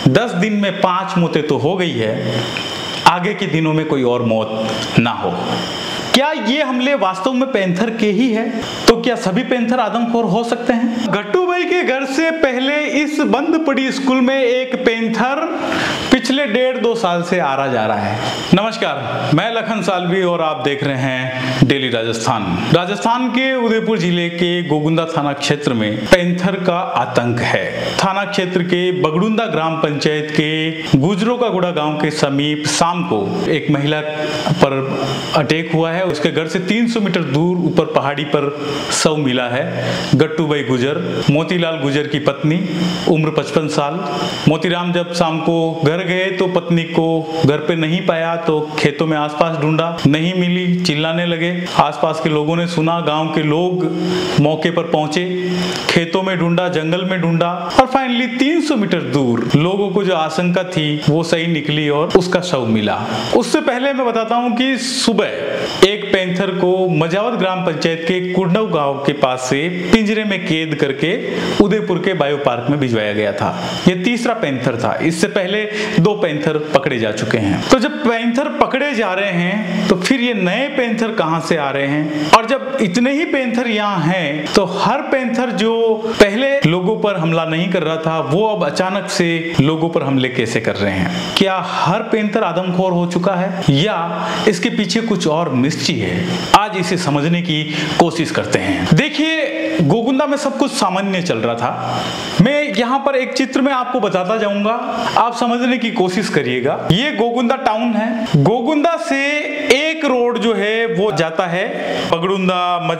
10 दिन में 5 मौतें तो हो गई है, आगे के दिनों में कोई और मौत ना हो। क्या ये हमले वास्तव में पैंथर के ही है? तो क्या सभी पैंथर आदमखोर हो सकते हैं? गट्टू भाई के घर से पहले इस बंद पड़ी स्कूल में एक पैंथर पिछले 1.5-2 साल से आ रहा जा रहा है। नमस्कार, मैं लखन सालवी और आप देख रहे हैं डेली राजस्थान। राजस्थान के उदयपुर जिले के गोगुंदा थाना क्षेत्र में पैंथर का आतंक है। थाना क्षेत्र के बगड़ुंदा ग्राम पंचायत के गुजरों का गुड़ा गांव के समीप शाम को एक महिला पर अटैक हुआ है। उसके घर से 300 मीटर दूर ऊपर पहाड़ी पर शव मिला है। गट्टू भाई गुजर, मोतीलाल गुजर की पत्नी, उम्र 55 साल। मोतीराम जब शाम को घर गए तो पत्नी को घर पे नहीं पाया, तो खेतों में आसपास ढूंढा, नहीं मिली, चिल्लाने लगे। आसपास के लोगों ने सुना, गांव के लोग मौके पर पहुंचे, खेतों में ढूंढा, जंगल में ढूंढा और फाइनली 300 मीटर दूर लोगों को जो आशंका थी वो सही निकली और उसका शव मिला। उससे पहले मैं बताता हूं कि सुबह एक पैंथर को मजावत ग्राम पंचायत के कुंडव गांव के पास से पिंजरे में कैद करके उदयपुर के बायो पार्क में भिजवाया गया था। यह तीसरा पैंथर था। इससे पहले 2 पैंथर पकड़े जा चुके हैं। तो जब पैंथर पकड़े जा रहे हैं तो फिर ये नए पैंथर कहां से आ रहे हैं? और जब इतने ही पैंथर यहाँ हैं तो हर पैंथर जो पहले लोगों पर हमला नहीं कर रहा था वो अब अचानक से लोगों पर हमले कैसे कर रहे हैं? क्या हर पैंथर आदमखोर हो चुका है या इसके पीछे कुछ और मिस्ट्री है? आज इसे समझने की कोशिश करते हैं। देखिए, गोगुंदा में सब कुछ सामान्य चल रहा था। मैं यहाँ पर एक चित्र में आपको बताता जाऊंगा, आप समझने की कोशिश करिएगा। ये गोगुंदा टाउन है। गोगुंदा से एक रोड जो है वो जाता है बगड़ुंदा,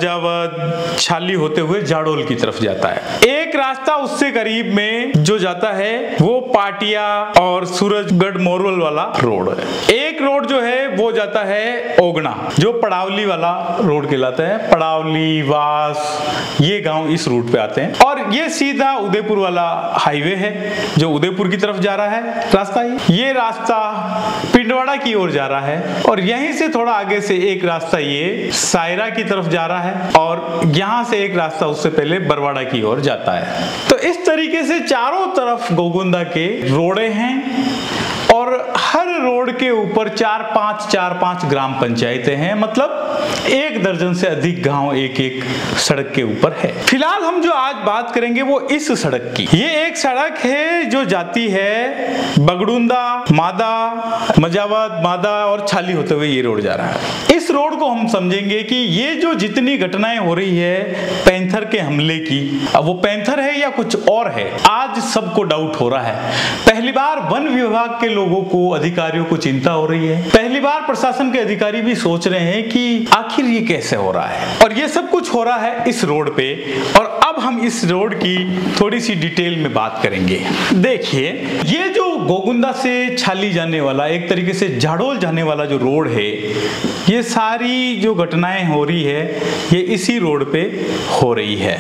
मजावत, छाली होते हुए जाडोल की तरफ जाता है। एक रास्ता उससे करीब में जो जाता है वो पाटिया और सूरजगढ़ मोरवल वाला रोड है। एक रोड जो है वो जाता है ओगना, जो पड़ावली वाला रोड कहलाता है। पड़ावली, वास, ये गांव इस रूट पे आते हैं। और ये सीधा उदयपुर वाला हाईवे है जो उदयपुर की तरफ जा रहा है रास्ता। ये रास्ता पिंडवाड़ा की ओर जा रहा है और यहीं से थोड़ा आगे से एक रास्ता ये सायरा की तरफ जा रहा है और यहाँ से एक रास्ता उससे पहले बरवाड़ा की ओर जाता है। तो इस तरीके से चारों तरफ गोगुंदा के रोडे हैं और हर रोड के ऊपर 4-5 ग्राम पंचायतें हैं। मतलब 1 दर्जन से अधिक गांव एक सड़क के ऊपर है। फिलहाल हम जो आज बात करेंगे वो इस सड़क की। ये एक सड़क है जो जाती है बगड़ुंदा, मादा, मजावत, मादा और छाली होते हुए ये रोड जा रहा है। इस रोड को हम समझेंगे कि ये जो जितनी घटनाएं हो रही है पैंथर के हमले की, अब वो पैंथर है या कुछ और है, आज सबको डाउट हो रहा है। पहली बार वन विभाग के लोगों को, अधिकारियों को चिंता हो रही है। पहली बार प्रशासन के अधिकारी भी सोच रहे हैं कि आखिर ये कैसे हो रहा है। और ये सब कुछ हो रहा है इस रोड पे। और अब हम इस रोड की थोड़ी सी डिटेल में बात करेंगे। देखिए, ये जो गोगुंदा से छाली जाने वाला, एक तरीके से जाडोल जाने वाला जो रोड है, ये सारी जो घटनाएं हो रही है ये इसी रोड पे हो रही है।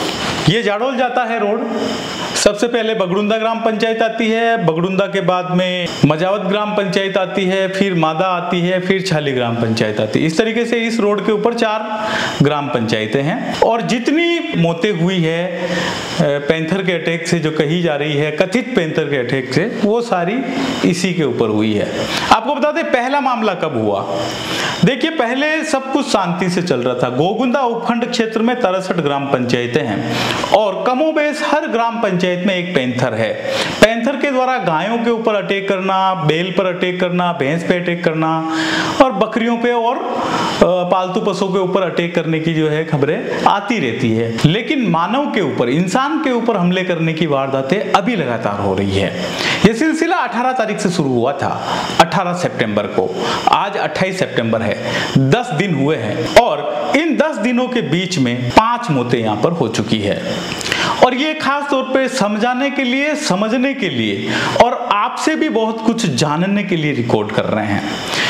ये जाडोल जाता है रोड। सबसे पहले बगड़ुंदा ग्राम पंचायत आती है, बगड़ुंदा के बाद में मजावत ग्राम पंचायत आती है, फिर मादा आती है, फिर छाली ग्राम पंचायत आती है। इस तरीके से इस रोड के ऊपर 4 ग्राम पंचायतें हैं। और जितनी मौतें हुई है पैंथर के अटैक से जो कही जा रही है, कथित पैंथर के अटैक से, वो सारी इसी के ऊपर हुई है। आपको बता दें पहला मामला कब हुआ। देखिए, पहले सब कुछ शांति से चल रहा था। गोगुंदा उपखंड क्षेत्र में 63 ग्राम पंचायतें हैं और कमोबेश हर ग्राम पंचायत में एक पैंथर है। पैंथर के द्वारा गायों के ऊपर अटैक करना, बैल पर अटैक करना, भैंस पे अटैक करना और बकरियों पे और पालतू पशुओं के ऊपर अटैक करने की जो है खबरें आती रहती है। लेकिन मानव के ऊपर, इंसान के ऊपर हमले करने की वारदातें अभी लगातार हो रही है। यह सिलसिला 18 तारीख से शुरू हुआ था, 18 सितंबर को। आज 28 सितंबर है, 10 दिन हुए हैं और इन 10 दिनों के बीच में 5 मौतें यहाँ पर हो चुकी है। और ये खास तौर पे समझाने के लिए, समझने के लिए और आपसे भी बहुत कुछ जानने के लिए रिकॉर्ड कर रहे हैं।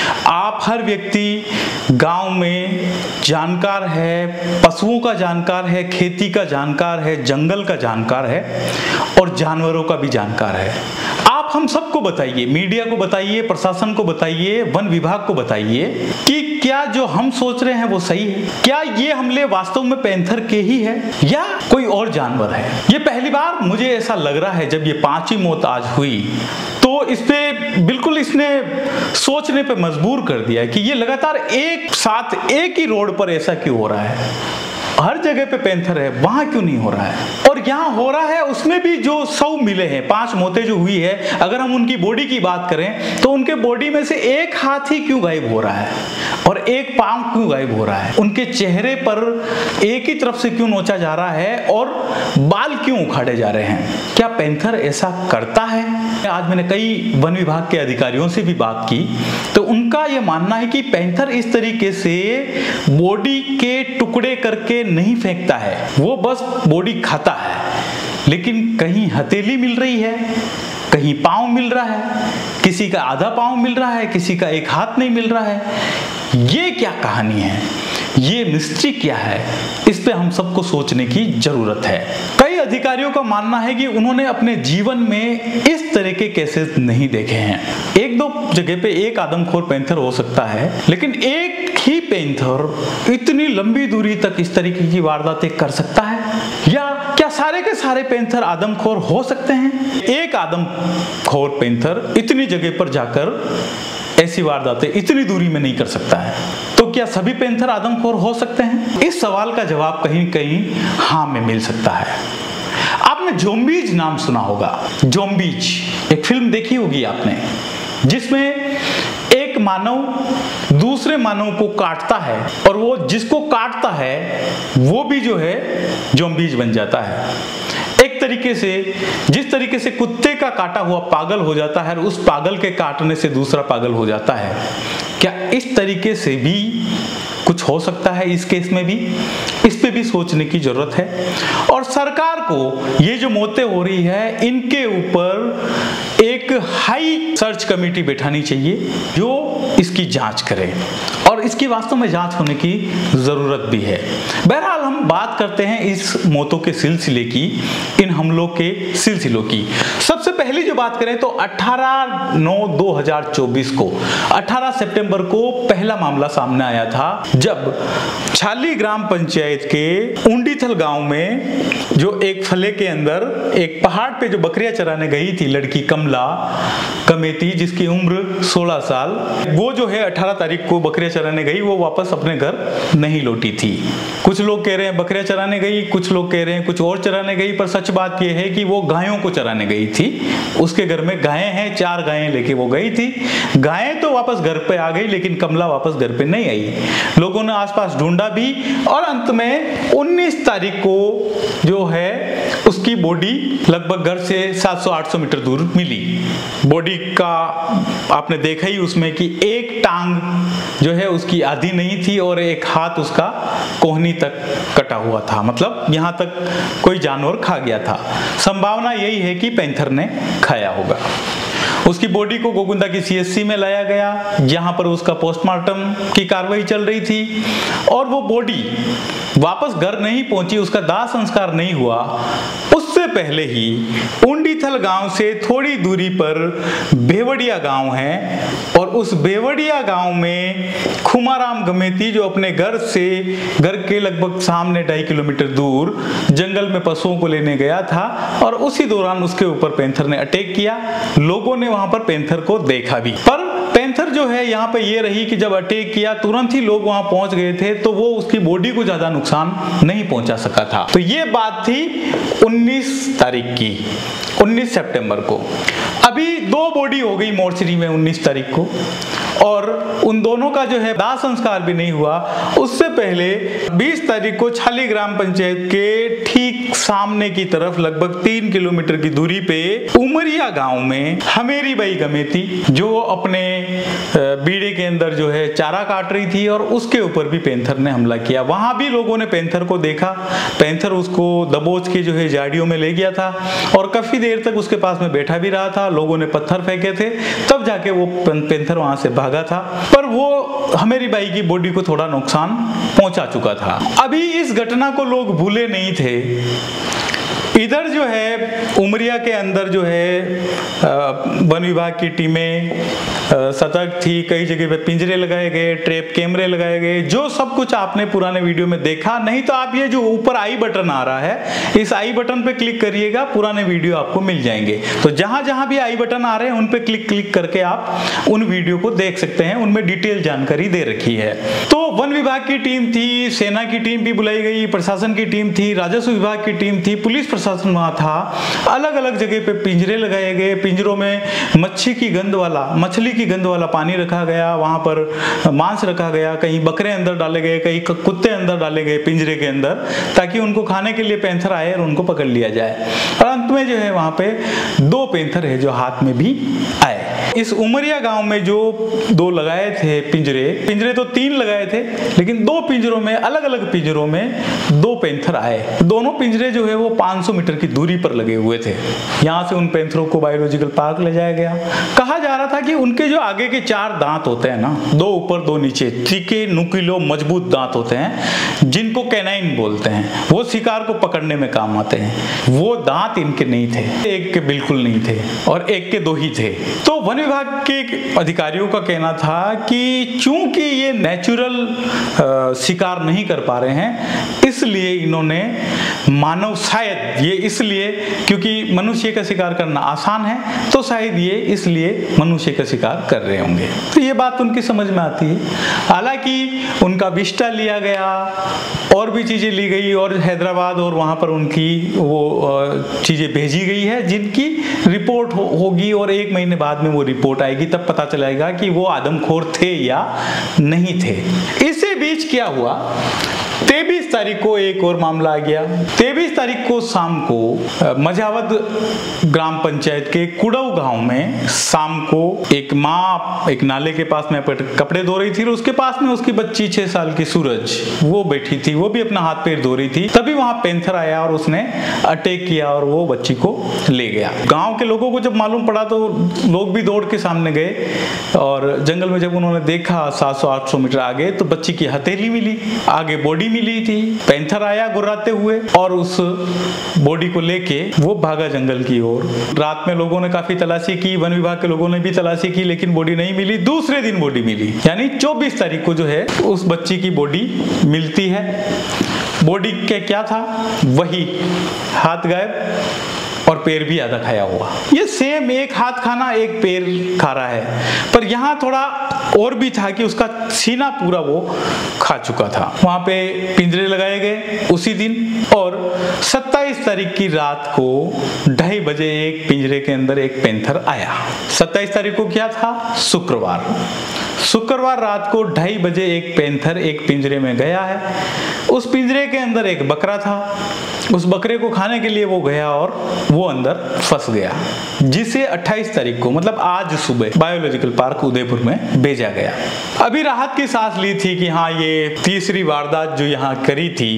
आप हर व्यक्ति गांव में जानकार है, पशुओं का जानकार है, खेती का जानकार है, जंगल का जानकार है और जानवरों का भी जानकार है। आप हम सबको बताइए, मीडिया को बताइए, प्रशासन को बताइए, वन विभाग को बताइए कि क्या जो हम सोच रहे हैं वो सही है? क्या ये हमले वास्तव में पैंथर के ही है या कोई और जानवर है? ये पहली बार मुझे ऐसा लग रहा है जब ये 5वीं मौत आज हुई तो इस पे बिल्कुल इसने सोचने पे मजबूर कर दिया है कि ये लगातार एक साथ एक ही रोड पर ऐसा क्यों हो रहा है। हर जगह पे पैंथर है, वहां क्यों नहीं हो रहा है? और यहाँ हो रहा है उसमें भी जो 100 मिले हैं, 5 मौतें जो हुई है, अगर हम उनकी बॉडी की बात करें तो उनके बॉडी में से एक हाथ ही क्यों गायब हो रहा है और एक पांव क्यों गायब हो रहा है? उनके चेहरे पर एक ही तरफ से क्यों नोचा जा रहा है और बाल क्यों उखाड़े जा रहे हैं? क्या पैंथर ऐसा करता है? आज मैंने कई वन विभाग के अधिकारियों से भी बात की तो उनका यह मानना है कि पैंथर इस तरीके से बॉडी के टुकड़े करके नहीं फेंकता है, वो बस बॉडी खाता है। लेकिन कहीं हथेली मिल रही है, कहीं पांव मिल रहा है, किसी का आधा पांव मिल रहा है, किसी का एक हाथ नहीं मिल रहा है। ये क्या कहानी है? ये मिस्ट्री क्या है? इस पे हम सबको सोचने की जरूरत है। कई अधिकारियों का मानना है कि उन्होंने अपने जीवन में इस तरह के केसेस नहीं देखे हैं। एक दो जगह पे एक आदमखोर पैंथर हो सकता है, लेकिन एक ही पैंथर इतनी लंबी दूरी तक इस तरीके की वारदातें कर सकता है? या क्या सारे के सारे पैंथर आदमखोर हो सकते हैं? एक आदमखोर पैंथर इतनी जगह पर जाकर ऐसी वारदातें इतनी दूरी में नहीं कर सकता है, तो क्या सभी पैंथर आदमखोर हो सकते हैं? इस सवाल का जवाब कहीं कहीं हाँ में मिल सकता है। आपने ज़ॉम्बीज नाम सुना होगा। ज़ॉम्बीज एक फिल्म देखी होगी आपने, जिसमें एक मानव दूसरे मानव को काटता है और वो जिसको काटता है वो भी जो है ज़ॉम्बीज बन जाता है। एक तरीके से जिस तरीके से कुत्ते का काटा हुआ पागल हो जाता है और उस पागल के काटने से दूसरा पागल हो जाता है, क्या इस तरीके से भी कुछ हो सकता है इस केस में भी? इस पे भी सोचने की जरूरत है। और सरकार को ये जो मौतें हो रही है इनके ऊपर एक हाई सर्च कमेटी बैठानी चाहिए जो इसकी जांच करे और इसकी वास्तव में जांच होने की जरूरत भी है। बहरहाल हम बात करते हैं इस मौतों के सिलसिले की, इन हमलों के सिलसिलों की। सबसे पहली जो बात करें तो 18/9/2024 को 18 सितंबर को पहला मामला सामने आया था, जब छाली ग्राम पंचायत के उंडीथल गांव में जो एक फले के अंदर एक पहाड़ पे जो बकरियां चराने गई थी लड़की कमला कमेती, जिसकी उम्र 16 साल, वो जो है 18 तारीख को बकरियां चराने गई, वो वापस अपने घर नहीं लौटी थी। कुछ लोग कह रहे हैं बकरियां चराने गई, कुछ लोग कह रहे हैं कुछ और चराने गई, पर सच बात यह है कि वो गायों को चराने गई थी। उसके घर में गायें हैं, 4 गायें लेके वो गई थी। गायें तो वापस घर पे आ गई, लेकिन कमला वापस घर पे नहीं आई। लोगों ने आसपास ढूंढा भी और अंत में 19 तारीख को जो है उसकी बॉडी लगभग घर से 700-800 मीटर दूर मिली। बॉडी का आपने देखा ही उसमें कि एक टांग जो है उसकी आधी नहीं थी और एक हाथ उसका कोहनी तक कटा हुआ था, मतलब यहां तक कोई जानवर खा गया था। संभावना यही है कि पैंथर ने खाया होगा। उसकी बॉडी को गोगुंदा की सीएचसी में लाया गया, जहां पर उसका पोस्टमार्टम की कार्रवाई चल रही थी और वो बॉडी वापस घर नहीं पहुंची, उसका दाह संस्कार नहीं हुआ। उससे पहले ही उंडीथल गांव से थोड़ी दूरी पर बेवड़िया गांव है और उस बेवड़िया गांव में खुमाराम गमेती जो अपने घर के लगभग सामने 2.5 किलोमीटर दूर जंगल में पशुओं को लेने गया था और उसी दौरान उसके ऊपर पैंथर ने अटैक किया। लोगों ने वहां पर पैंथर को देखा भी, पर पैंथर जो है यहाँ पे ये रही कि जब अटैक किया तुरंत ही लोग वहां पहुंच गए थे, तो वो उसकी बॉडी को ज्यादा नुकसान नहीं पहुंचा सका था। तो ये बात थी 19 तारीख की, 19 सितंबर को। अभी 2 बॉडी हो गई मोर्चरी में 19 तारीख को और उन दोनों का जो है दाह संस्कार भी नहीं हुआ। उससे पहले 20 तारीख को छाली ग्राम पंचायत के ठीक सामने की तरफ लगभग 3 किलोमीटर की दूरी पे उमरिया गांव में हमेरी बाई गमेती जो अपने बीड़े के अंदर जो है चारा काट रही थी और उसके ऊपर भी पैंथर ने हमला किया। वहां भी लोगों ने पैंथर को देखा, पैंथर उसको दबोच के जो है झाड़ियों में ले गया था और काफी देर तक उसके पास में बैठा भी रहा था। लोगों ने पत्थर फेंके थे, तब जाके वो पैंथर वहां से भागा था, पर वो हमेरी बाई की बॉडी को थोड़ा नुकसान पहुंचा चुका था। अभी इस घटना को लोग भूले नहीं थे। इधर जो है उमरिया के अंदर जो है वन विभाग की टीमें सतर्क थी, कई जगह पे पिंजरे लगाए गए, ट्रैप कैमरे लगाए गए, जो सब कुछ आपने पुराने वीडियो में देखा। नहीं तो आप ये जो ऊपर आई बटन आ रहा है, इस आई बटन पे क्लिक करिएगा, पुराने वीडियो आपको मिल जाएंगे। तो जहां जहां भी आई बटन आ रहे हैं उन पे क्लिक करके आप उन वीडियो को देख सकते हैं, उनमें डिटेल जानकारी दे रखी है। तो वन विभाग की टीम थी, सेना की टीम भी बुलाई गई, प्रशासन की टीम थी, राजस्व विभाग की टीम थी, पुलिस प्रशासन वहां था। अलग अलग जगह पे पिंजरे लगाए गए, पिंजरों में मच्छली की गंध वाला पानी रखा गया, वहां पर मांस रखा गया, कहीं बकरे अंदर डाले गए, कहीं कुत्ते अंदर डाले गए पिंजरे के अंदर, ताकि उनको खाने के लिए पैंथर आए और उनको पकड़ लिया जाए। और अंत में जो है वहां पे 2 पैंथर है जो हाथ में भी आए। इस उमरिया गांव में जो 2 लगाए थे पिंजरे तो 3 लगाए थे, लेकिन 2 पिंजरों में, अलग अलग पिंजरों में 2 पैंथर आए। दोनों पिंजरे जो है वो 500 मीटर की दूरी पर लगे हुए थे। यहाँ से उन पैंथरों को बायोलॉजिकल पार्क ले जाया गया। कहा जा रहा था कि उनके जो आगे के 4 दांत होते हैं ना, 2 ऊपर 2 नीचे, तीखे नुकीले मजबूत दांत होते हैं, जिनको कैनाइन बोलते हैं, वो शिकार को पकड़ने में काम आते हैं। वो दांत इनके नहीं थे, एक के बिल्कुल नहीं थे और एक के 2 ही थे। तो वन विभाग के अधिकारियों का कहना था कि चूंकि ये नेचुरल शिकार नहीं कर पा रहे हैं, इसलिए इन्होंने शायद ये इसलिए क्योंकि मनुष्य का शिकार करना आसान है, तो शायद ये इसलिए मनुष्य का शिकार कर रहे होंगे। तो ये बात उनकी समझ में आती है। हालांकि उनका विष्टा लिया गया और भी चीजें ली गई और हैदराबाद और वहां पर उनकी वो चीजें भेजी गई है, जिनकी रिपोर्ट होगी और 1 महीने बाद में वो रिपोर्ट आएगी, तब पता चलेगा कि वो आदमखोर थे या नहीं थे। इसी बीच क्या हुआ, 23 तारीख को एक और मामला आ गया। 23 तारीख को शाम को मझावद ग्राम पंचायत के कुड़ऊ गांव में शाम को एक माँ एक नाले के पास में कपड़े धो रही थी और उसके पास में उसकी बच्ची 6 साल की सूरज वो बैठी थी, वो भी अपना हाथ पैर धो रही थी। तभी वहां पैंथर आया और उसने अटैक किया और वो बच्ची को ले गया। गांव के लोगों को जब मालूम पड़ा तो लोग भी दौड़ के सामने गए और जंगल में जब उन्होंने देखा 700-800 मीटर आगे तो बच्ची की हथेली मिली, आगे बॉडी मिली थी। पैंथर आया गुर्राते हुए और उस बॉडी को लेके वो भागा जंगल की ओर। रात में लोगों ने काफी तलाशी की, वन विभाग के लोगों ने भी तलाशी की, लेकिन बॉडी नहीं मिली। दूसरे दिन बॉडी मिली, यानी 24 तारीख को जो है उस बच्ची की बॉडी मिलती है। बॉडी के क्या था, वही हाथ गायब और पैर भी आधा खाया हुआ। ये सेम एक हाथ खाना एक पैर खा रहा है, पर यहाँ थोड़ा और भी था कि उसका सीना पूरा वो खा चुका था। वहां पे पिंजरे लगाए गए उसी दिन और 27 तारीख की रात को 2:30 बजे एक पिंजरे के अंदर एक पैंथर आया। 27 तारीख को क्या था, शुक्रवार रात को 2:30 बजे एक पैंथर एक पिंजरे में गया है। उस पिंजरे के अंदर एक बकरा था, उस बकरे को खाने के लिए वो गया और वो अंदर फंस गया, जिसे 28 तारीख को मतलब आज सुबह बायोलॉजिकल पार्क उदयपुर में भेजा गया। अभी राहत की सांस ली थी कि हाँ ये तीसरी वारदात जो यहाँ करी थी,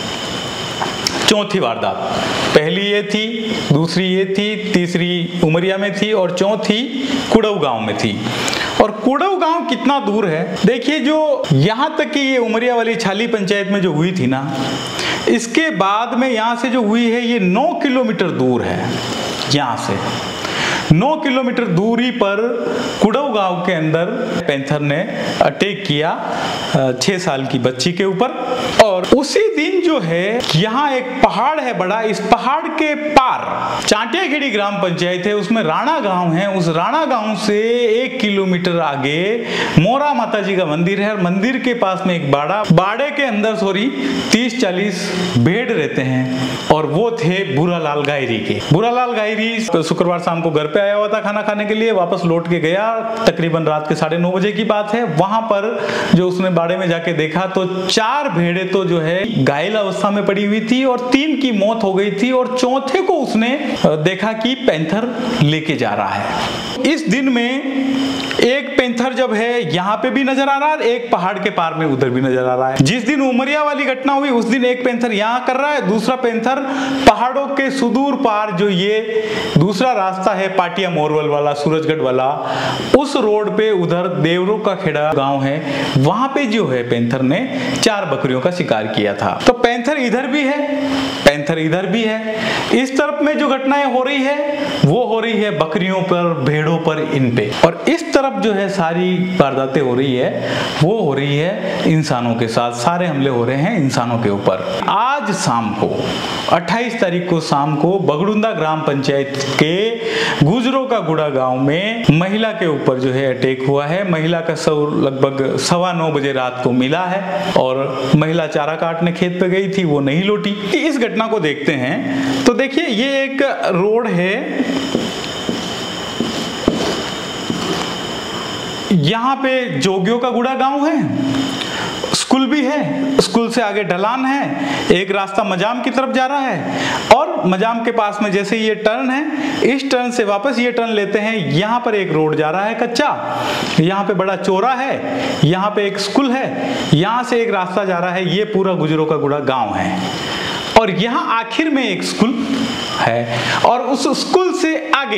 चौथी वारदात, पहली ये थी, दूसरी ये थी, तीसरी उमरिया में थी और चौथी कुड़ऊ गांव में थी। और कुड़ऊ गांव कितना दूर है देखिए, जो यहाँ तक कि ये उमरिया वाली छाली पंचायत में जो हुई थी ना, इसके बाद में यहाँ से जो हुई है ये 9 किलोमीटर दूर है। यहाँ से 9 किलोमीटर दूरी पर कुड़ऊ गांव के अंदर पैंथर ने अटैक किया 6 साल की बच्ची के ऊपर। और उसी दिन जो है यहाँ एक पहाड़ है बड़ा, इस पहाड़ के पार चांटियाखेड़ी ग्राम पंचायत है, उसमें राणा गांव है। उस राणा गांव से 1 किलोमीटर आगे मोरा माता जी का मंदिर है और मंदिर के पास में एक बाड़े के अंदर 30-40 भेड़ रहते हैं और वो थे बुरालाल गायरी के। बुरालाल गायरी शुक्रवार शाम को घर पे आया हुआ था खाना खाने के लिए, वापस लौट के गया, तकरीबन रात के 9:30 बजे की बात है। वहां पर जो उसने बाड़े में जाके देखा तो 4 भेड़े तो जो है घायल अवस्था में पड़ी हुई थी और 3 की मौत हो गई थी और चौथे को उसने देखा कि पैंथर लेके जा रहा है। इस दिन में एक पैंथर जब है यहाँ पे भी नजर आ रहा है, एक पहाड़ के पार में उधर भी नजर आ रहा है। जिस दिन उमरिया वाली घटना हुई उस दिन एक पैंथर यहाँ कर रहा है, दूसरा पैंथर पहाड़ों के सुदूर पार जो ये दूसरा रास्ता है पाटिया मोरवल वाला, सूरजगढ़ वाला, उस रोड पे उधर देवरों का खेड़ा गांव है, वहां पे जो है पैंथर ने 4 बकरियों का शिकार किया था। तो पैंथर इधर भी है, पैंथर इधर भी है। इस तरफ में जो घटनाएं हो रही है वो हो रही है बकरियों पर, भेड़ों पर, इन पे। और इस तरफ जो है सारी वारदातें हो रही है वो हो रही है इंसानों के साथ। सारे हमले हो रहे हैं इंसानों के ऊपर। आज शाम को 28 तारीख को शाम को बगड़ुंदा ग्राम पंचायत के गुजरों का गुड़ा गांव में महिला के ऊपर जो है अटैक हुआ है। महिला का शव लगभग 9:15 बजे रात को मिला है और महिला चारा काटने खेत पे गई थी, वो नहीं लौटी। इस घटना को देखते हैं तो देखिए ये एक रोड है, यहाँ पे जोगियों का गुड़ा गांव है, स्कूल भी है, स्कूल से आगे ढलान है, एक रास्ता मजाम की तरफ जा रहा है और मजाम के पास में जैसे ये टर्न है, इस टर्न से वापस ये टर्न लेते हैं, यहाँ पर एक रोड जा रहा है कच्चा, यहाँ पे बड़ा चौरा है, यहाँ पे एक स्कूल है, यहाँ से एक रास्ता जा रहा है, ये पूरा गुजरों का गुड़ा गांव है। और यहाँ आखिर में एक स्कूल है और उस स्कूल से आगे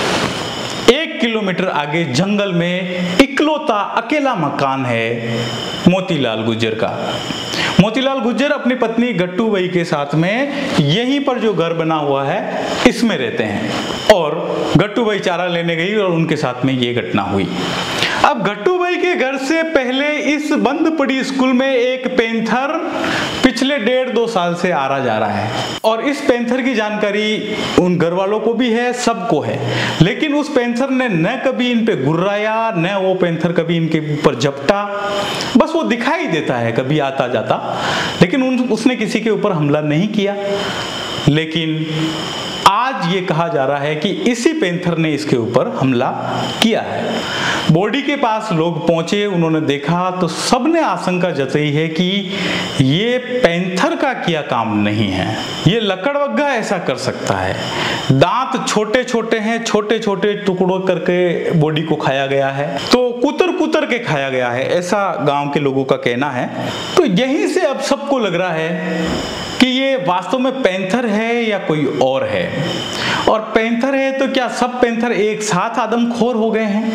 1 किलोमीटर आगे जंगल में इकलौता अकेला मकान है मोतीलाल गुज्जर का। मोतीलाल गुज्जर अपनी पत्नी गट्टू बाई के साथ में यहीं पर जो घर बना हुआ है इसमें रहते हैं और गट्टू बाई चारा लेने गई और उनके साथ में ये घटना हुई। अब गट्टू बाई के घर से पहले इस बंद पड़ी स्कूल में एक पैंथर पिछले 1.5-2 साल से आ रहा जा रहा है और इस पैंथर की जानकारी उन घर वालों को भी है, सबको है, लेकिन उस पैंथर ने न कभी इन पे गुर्राया, न वो पैंथर कभी इनके ऊपर झपटा, बस वो दिखाई देता है कभी आता जाता, लेकिन उसने किसी के ऊपर हमला नहीं किया। लेकिन आज ये कहा जा रहा है कि इसी पैंथर ने इसके ऊपर हमला किया है। बॉडी के पास लोग पहुंचे, उन्होंने देखा तो सबने आशंका जताई है कि ये पैंथर का किया काम नहीं है, ये लकड़बग्गा ऐसा कर सकता है। दांत छोटे छोटे हैं, छोटे छोटे टुकड़ों करके बॉडी को खाया गया है, तो कुतर कुतर के खाया गया है, ऐसा गांव के लोगों का कहना है। तो यहीं से अब सबको लग रहा है कि ये वास्तव में पैंथर है या कोई और है, और पैंथर है तो क्या सब पैंथर एक साथ आदमखोर हो गए हैं।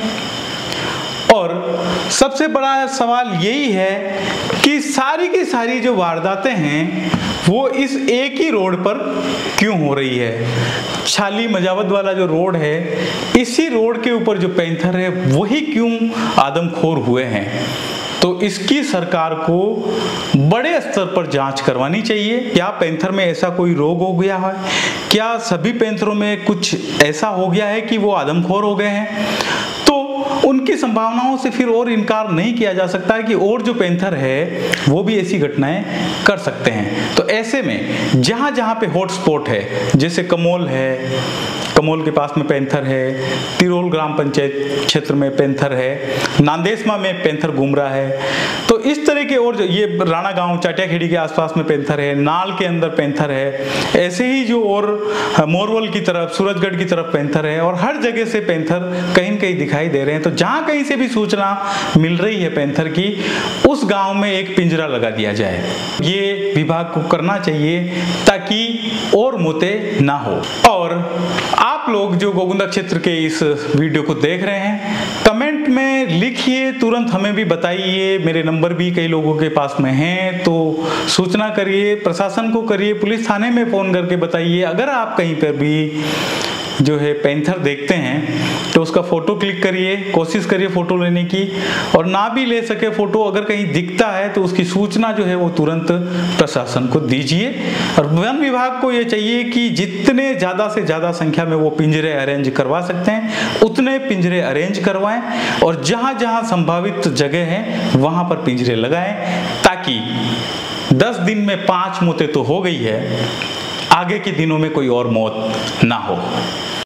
और सबसे बड़ा सवाल यही है कि सारी की सारी जो वारदातें हैं वो इस एक ही रोड पर क्यों हो रही है। छाली मजावत वाला जो रोड है, इसी रोड के ऊपर जो पैंथर है वही क्यों आदमखोर हुए हैं। तो इसकी सरकार को बड़े स्तर पर जांच करवानी चाहिए। क्या पैंथर में ऐसा कोई रोग हो गया है, क्या सभी पैंथरों में कुछ ऐसा हो गया है कि वो आदमखोर हो गए हैं, तो उनकी संभावनाओं से फिर और इनकार नहीं किया जा सकता है कि और जो पैंथर है वो भी ऐसी घटनाएं कर सकते हैं। तो ऐसे में जहां जहां पे हॉटस्पॉट है, जैसे कमोल है, कमोल के पास में पैंथर है, तिरोल ग्राम पंचायत क्षेत्र में पैंथर है, नांदेसमा में पैंथर घूम रहा है, तो इस तरह के और ये राणा गांव चाटियाखेड़ी के आसपास में पैंथर है, नाल के अंदर पैंथर है, ऐसे ही जो और मोरवल की तरफ, सूरजगढ़ की तरफ पैंथर है, और हर जगह से पैंथर कहीं न कहीं दिखाई दे रहे हैं। तो जहां कहीं से भी सूचना मिल रही है पैंथर की, उस गांव में एक पिंजरा लगा दिया जाए। ये विभाग को करना चाहिए ताकि और मौतें ना हो। और आप लोग जो गोगुंदा क्षेत्र के इस वीडियो को देख रहे हैं, कमेंट में लिखिए, तुरंत हमें भी बताइए। मेरे नंबर भी कई लोगों के पास में हैं, तो सूचना करिए, प्रशासन को करिए, पुलिस थाने में फोन करके बताइए। अगर आप कहीं पर भी जो है पैंथर देखते हैं तो उसका फोटो क्लिक करिए, कोशिश करिए फोटो लेने की, और ना भी ले सके फोटो, अगर कहीं दिखता है तो उसकी सूचना जो है वो तुरंत प्रशासन को दीजिए। और वन विभाग को ये चाहिए कि जितने ज़्यादा से ज़्यादा संख्या में वो पिंजरे अरेंज करवा सकते हैं उतने पिंजरे अरेंज करवाएं, और जहाँ जहाँ संभावित जगह है वहाँ पर पिंजरे लगाएं, ताकि 10 दिन में 5 मौतें तो हो गई है, आगे के दिनों में कोई और मौत ना हो।